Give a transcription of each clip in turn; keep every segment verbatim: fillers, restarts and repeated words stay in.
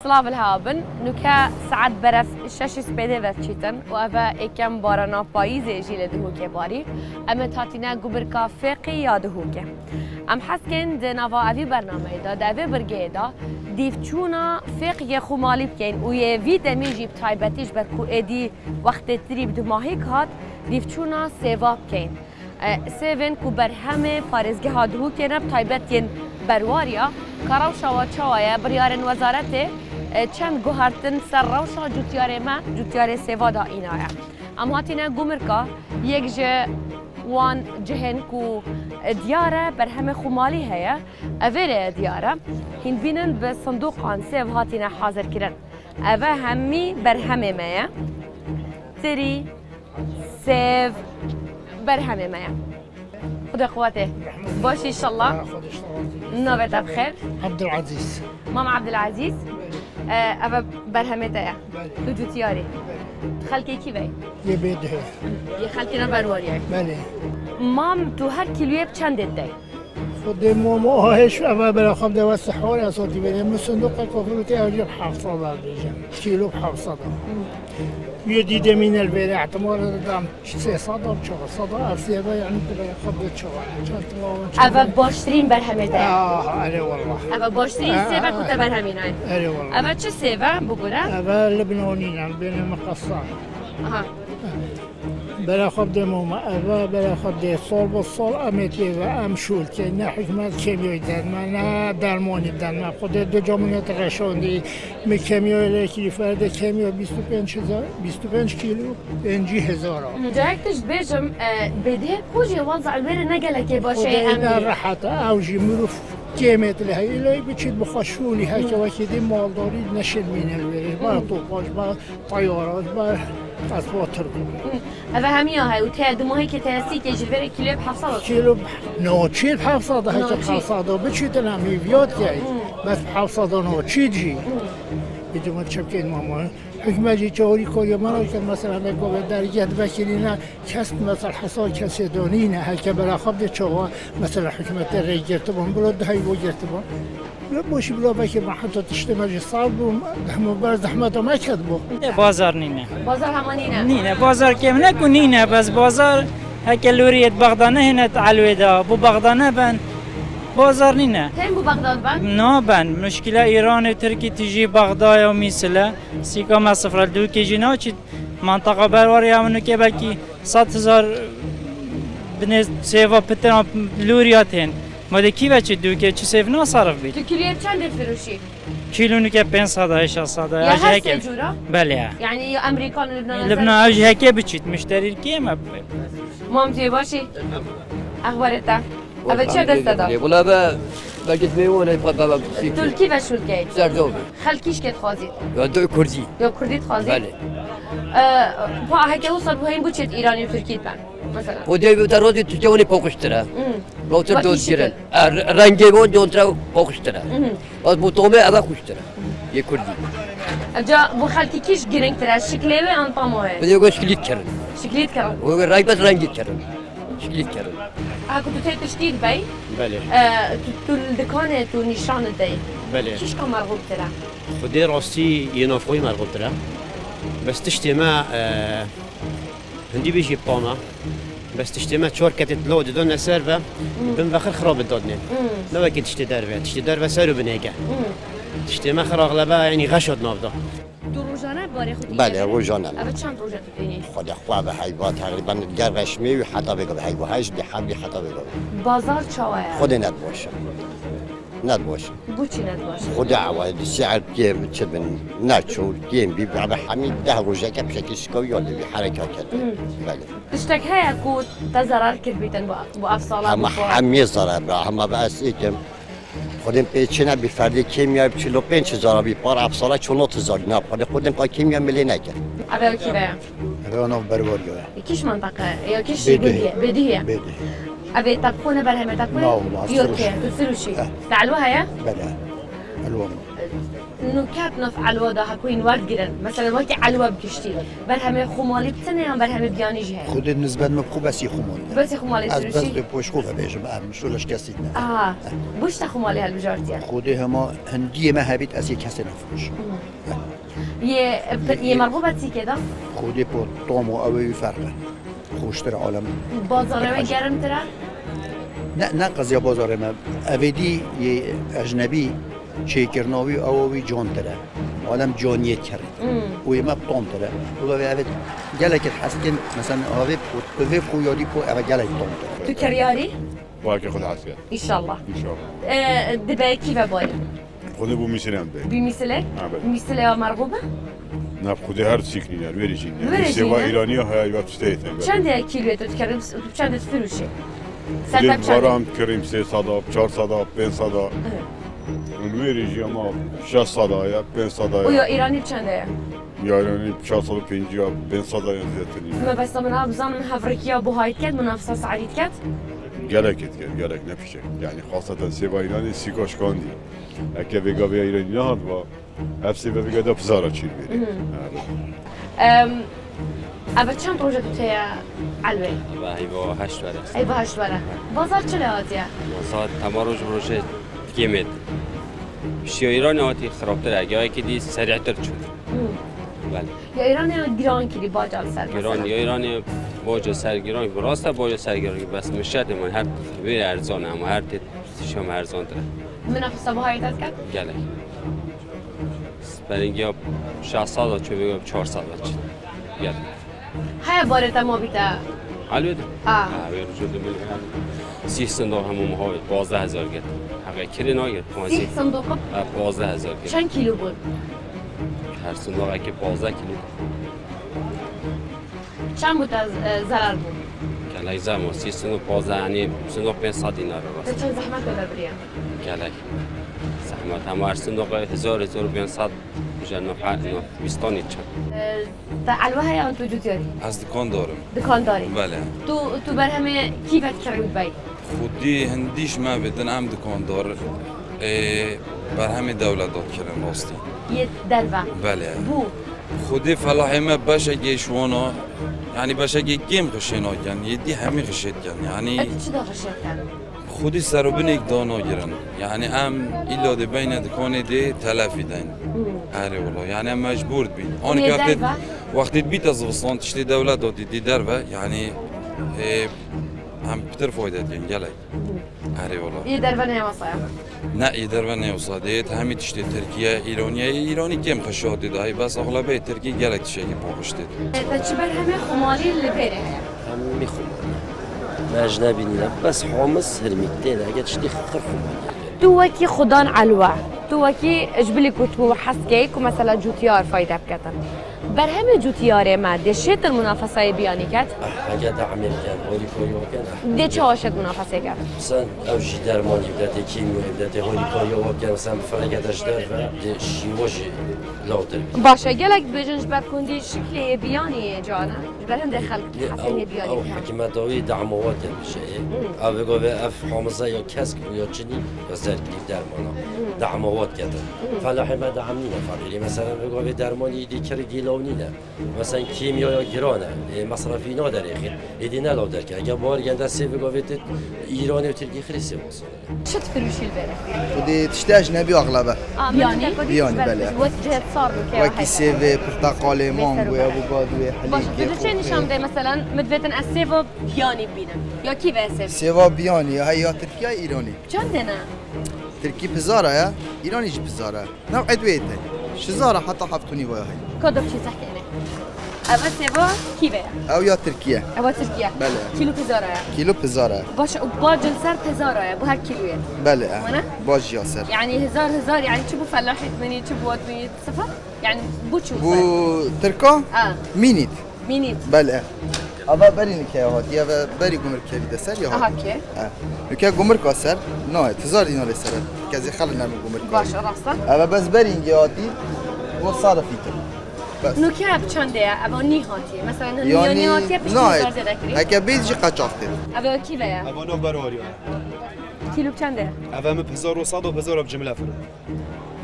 طلاب الهابن نوكا ساعات برف الشاشة سبيدة بتشيتن وأفا إكم بارانا بايزة جيل دهوكي باري أما تاتينا قبركا فيقي يا دهوكي أم حسكن دنافا أفي برنامج دا دافي برجيدا ديفتشونا فيقي خمالي بكين ويا فيتامين بتايبتيش بركو إدي وقت تريب دماهيك هات ديفتشونا سيفا بكين سيفن کو برهمه پارێزگەها دهوکێنە تایبەتێن بەرواریا کە ڕەوشەوە چاوایە بڕیارن وەزارەتێ چەند گوهارتن سەر ڕەوشە جوتیارێمە جوتیارێ سێڤادا ئینایە ئەم هاتینە گومرکە یەک ژە وان جهێن کو دیارە بەرهەمێ خومالی هەیە ئەڤێرێ دیارە هین بینن بە سندوقان سێڤ هاتینە حازرکردن ئەڤە هەمی بەرهەمێمەیە تری سێڤ برهمه مايا خدا قوته باشي ان شاء الله نوبتها بخير عبد العزيز ماما عبد العزيز ابا برهمه تايا تو جوتياري خالتي كيفاي يبيده يا خالتي نبرواري بله مام تو هر كيلويه بچند داي خود ماما هاش اما بلا خمده وسحور يا صوتي بده من صندوق كفرتي اجيب حفصه كيلو بحفصه یه دیده من البيت احتمال دام سه صدا و چهار صدا افسیابه یعنی برای خود چهار. اول باشترین برهمه ده. آه آره والله. اول باشترین سیفه کت برهمینای. آره والله. اول چه سیفه بگوره؟ اول لبنانیم بین مقصان. آها. برای خود دموم اول برای خود سال با سال امیتی و امشول که نه حکمت کمیایی در من نه درمانی در من خود دو جامونیت قشاندی می کمیایی که فرد کمیایی بیست و پنج هزار بیست و پنج کیلو پنجی هزار. جایکش بیشم بده خوشی وضع البر نگله که باشه امی. خود راحت اوجی مروف کمیت لهایی لای بچید بخشولی ها که وقتی مالداری نشد مینه البری با توپاش با طیارات با اسبات هذا هميها هاي وتادموهي كتاسي كجفر كيلو بحفصة كيلو نوتشي بحفصة ده هيك بحفصة ده بتشي تنامي فيوت جاي بس بحفصة ده نوتشي جي بدو ما تشبكين ماما حكمة جي جوري كوريا ما كان مثلا بقول درجة بكرينا كاست مثلا حصل كسيدونينا هيك بلا خبز شوا مثلا حكمة الرجال تبون بلاد هاي وجرت تبون لا باش بلا بكر ما حتى تشتمل صعب وهم برز احمد ما كتبوا بازار نينا بازار همانينا نينا بازار كم نكون نينا بس بازار هيك لورية بغداد هنا تعلويدا بو بغداد بن بازار نينا تين بو بغداد بن نو بن مشكلة إيران وتركي تجي بغداد ومثله سيكا ما صفر دو كيجي ناچي منطقة بروريا منو كي بلكي صد هزار بنز سيفا بتنا لورياتين ماده کی بچه دو که چه سیف نصرف بید؟ تو کیلویه چند فروشی؟ کیلو نو که پنج صد شش صد. یا هر سه جورا؟ بله. یعنی امریکان لبنان. لبنان اوجه که بچید مشتری کی ما؟ مامتی باشی؟ اخبارت؟ اول چه دست داد؟ ولا با بقيت ميون هاي بابا تركي و شولكي سردوب خلكيش كيف خازيت دو كردي دو كردي خازيت بله اه با هيك وصل بهين بوچت ايراني وتركي بان مثلا ودي بترودي تجوني بوقشترا روتر دو جيرن رنگي بو دونترا بوقشترا باز بو تومه ادا خوشترا يه كردي جا بو خلكي كيش گرنگ ترا شكلوي ان طاموه بدي اقول شكليت كرن شكليت كرن و راي بس رنگي كرن شكليت كرن ها كنتو تشتيت باي بله اه تو الدكانه تو نشان داي بله كيش كان مرغوب ترا خدي راسي ينافقوي مرغوب ترا بس تشتما اه هندي بيجي بطاما بس تشتما تشور كتت لو دون سيرفا بن بخر خراب الدودني لو كنت تشتي درفه تشتي درفه سيرو بنيكه تشتما خر اغلبها يعني غشد نافضه تو روزانه باري خودی بله روزانه اول چند روزه ببینی خدا خواه به حیوان تقریبا گرگشمی و حتی بگو به حیوان هشت به حملی حتی بگو بازار چاوه خود ند باشه ند باشه بو چی ند باشه خدا عوض سعر گیم چه بن نچو گیم بی به حمید ده روزه که بشه کسکو یالی بی حرکت کرد بله تشتك هيا كو تزرار كربيتن بو افصالات هم همه ضرر هم بس ایکم خودم پیچنه بی فردی کیمیا چلو پنج هزار بی پار افصاله چلوت هزار نه خود خودم پای کیمیا ملی نکرد. اول کی به؟ اول نو برواریه. کیش منطقه یا کیش بدیه؟ بدیه. بدیه. اول تبخونه برهم تبخونه؟ نه والله. يوكي تسلوشي. تعلوها يا؟ بله. الوم. نکات نف علوا ده هکوین ورد گیرن مثلا وقتی علوا بکشتی بر همه خمالی بتنه یا بر همه بیانی جه خود نسبت مبخو بسی خمالی بس خمالی از بس تروشی به پوش خوبه بیشم ام شولش کسی نه آه بوش تا خمالی هل بجارتیه خود هما هندی ما هبیت از یک کسی نفروش یه یه مرغوبتی که ده خودی با طعم و اوی فرقه خوشتر عالم بازاروی گرم تره نه نه قضیه بازار ما اویدی یه اجنبی شیکرناوی اوی جان تره عالم جانیت کرد و ما طعم تره و اوید گله که حسکن مثلا اوی به خویاری کو اوی گله طعم تره تو کریاری باقي خذ عافيه ان شاء الله ان شاء الله دبي كيف باي خذ ابو مسلم بي بمثله نعم. مثله مرغوبه ناب خذ هر سيكني يعني ويرجين ويرجين، يعني سوا ها؟ ايرانيه هاي وابستيت چند کیلو تو تکرم چند فروشه خذ سبب چند برام كريم سي صدا چهار صدا پنج صدا ويرجي ما شش صدا یا پنج صدا و یا ایرانی چنده يعني چهار صدا پنج یا پنج صدا یا زیادتری ما بس من ابزان هفرکیا بو هایت کد منافسه سعیدت کد گلک ات گلک نپیشه يعني خاصة سوا ایرانی سیکاش کاندی اگه بگا به ایرانی نه و هفسی به بگا دا پزارا چیر بیری ام اول چند روزه تو تیا علوه و هیوا هشت بره ای با هشت بره بازار چله آتیه ساعت تماروج بروشه کیمت شی ایران آتی خرابتر اگه که دی سریعتر شد بله یا ایران یا گران کلی باجال سر ایران یا ایران باج سرگیران براسته باج سرگیران بس مشت من هر وی ارزان اما هر ت شما ارزان تر منافسه با هایت کد گله برینگیا شش سال چه بگم چهار سال چه گله های باره تما بیتا البته آه اوی وجود من سی صندوق همون مهاوی دوازده هزار گرد حقیقی کلی ناگرد سی صندوق دوازده هزار گرد چند کیلو بود هر صندوق که دوازده کیلو چند بود از ضرر بود گله زمان سی صندوق دوازده یعنی صندوق پانصد دینار راست چند زحمت داره بریم گله زحمت هم هر صندوق هزار هزار و پانصد جن نفع بیستانی چند تا علوه های آن تو جوتیاری از دکان دارم دکان داری بله تو تو بر همه کیفت کرد بای خودی هندیش ما بدن هم دکان دار بر همه دولت داد کردن راستی یه دلوه بله بو خودی فلاحی ما باشه گیشوانا یعنی باشه گیم خشینا یعنی یدی همه خشید یعنی اتی چی داخل شد کرد خودی سر و بین یک دانا گیرن یعنی هم ایلاده بین دکان دی تلفی دین آره والله یعنی هم مجبور بین آن که وقتی وقتی بیت از وسط تشتی دولت دادی دی دربه یعنی هم بتر فایده دین گله آره والله یه دلوه نه واسه نه یه دربه نه وسط همه تشتی ترکیه ایرانی ایرانی کم خشاد دایی بس اغلبیت ترکی گله تشتی که پاکشته تا چی بر همه خمالی لبره هم میخوام مجنبی نه بس حامس هرمیکتین اگه تشتی خر خمالی تو وکی خدان علوه تو وکی اجبلی کتبو حسکی که مثلا جوتیار فایده بکتن بر همه جوتیاره ما دشت المنافسه بیانی کرد اگه دعمی کن هولی کایو کن ده چه هاشد منافسه کرد مثلا او جی درمانی بدته کیمیو بدته هولی کایو کن مثلا فرقه داشت در و شیوش لاوتر باشه گلک بجنج بکندی شکلی بیانی جانا بر هم دخل حسنی بیانی او حکمتاوی دعموات میشه او بگو به اف حامزه یا کسک یا چنی یا زرگی درمانا دعموات کردن فلاحی ما دعمی نفعلی مثلا بگو به درمانی دی کردی لونیه مثلا کیمیا یا گرانه مصرفی نداره خیر ایدی نلاو در که اگه بار گنده سی بگو به ایرانی و ترکی خیلی سی واسه چه فروشی بره خودی تشتی اجنبی اغلبه بیانی بیانی بله وجهت صار که وکی سیو پرتقال مانگو یا بوگاد و باشه حلیب تو چه نشان ده مثلا مدویتن از سیوا بیانی بینن یا کی به سیو سیوا بیانی یا یا ترکیه ایرانی چند نه ترکی بزاره یا ایرانی جی بزاره نوع ادویته شزاره حتی هفتونی ویا هی کدوم چیز کنه اول سیوا کی به او یا ترکیه اول ترکیه بله کیلو پزاره کیلو بزاره باشه و باجل سر پزاره بو هر کیلویه بله وانا؟ باج یاسر يعني هزار هزار يعني تشبو فلاحي ثمانية تشبو ثمانية صفر يعني بو تشوف بو ترکا اه مینید مينيت بله اما برین که هات یا بری گمر کلی دسر یا اه هات اوكي که گمر کاسر نه هزار دینار سر کزی خل نمی گمر کاس باشه راستا اما بس برین که هاتی و صارفی کرد بس نو كاب چنده اوا ني هاتي مثلا یعنی ني هاتي بيش نه هزار زياده كري هکه بیزی قاچاقته اوا كي بيا اوا نو بروري كيلو چنده اوا م هزار و صد و هزار بجمله فرد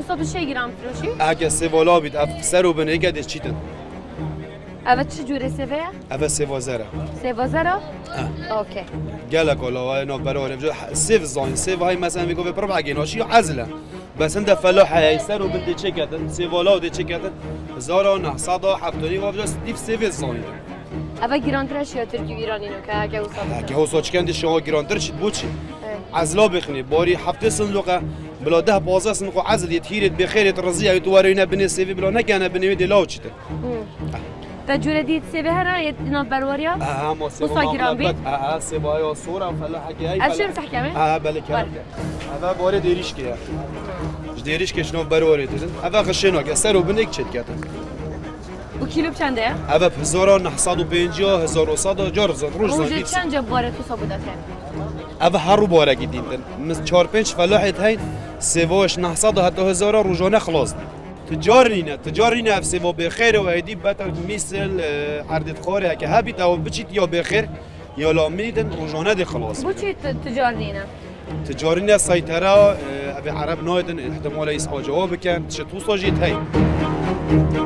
دوستو چه گرام فروشی؟ اگه سوالا بید اف سر و بنه گدش چیتن اوه چه جوره سویه؟ اوه سوازره سوازره؟ اوکی گلک والا و اینا برای نمیشه سیف زاین سیف های مثلا میگه به پرو عگیناشی یا عزله بس انت فلاحه سر و بنت چه کردن سوالا و چه کردن هزار و نهصد و هفتاد و بجاست دیف سیف زاین اوه گرانترش یا ترکی ایرانی نو که اگه وسط که حساج کندی شما گرانتر شد بوچی عزلا بخنی باری هفته صندوقه بلا ده بازه صندوق عزل يتهيرت بخيرت رزيه يتوارينا بني سيفي بلا نكنا بني دي لاوتشت تجربة دي سيفي هنا يتنا بروريا اه ما سيفي مستقران بيت اه سيفي يا صوره فلا حكي هاي اشير صح كمان اه بالك هذا بوري ديريش كده ايش ديريش كي شنو بروري هذا خشيناك اسرو بنك تشت كده وكيلو بچنده؟ هذا ب هزار و نهصد و پنجاه هزار و صد جار زد روز زد روز چند جا باره تو صابودتن؟ هذا هرو باره جديدن مس چهار پنج فلاحت هاي سواش نهصد حتى هزار روزانه خلاص تجارينا تجارينا في سوا بخير وهدي بتر مثل عرض خاره که هبيت او بچيت يا بخير يا لا ميدن روزانه دي خلاص بچيت تجارينا تجارينا سيطره ابي عرب نايدن احتمال يسعى جواب كان شتو صاجيت هاي